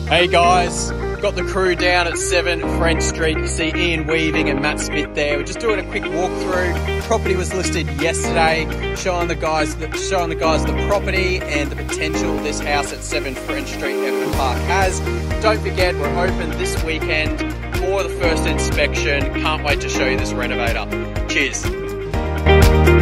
Hey guys, got the crew down at 7 French Street. You see Ian Weaving and Matt Smith there. We're just doing a quick walkthrough. Property was listed yesterday, showing the guys the property and the potential this house at 7 French Street, Everton Park has. Don't forget, we're open this weekend for the first inspection. Can't wait to show you this renovator. Cheers.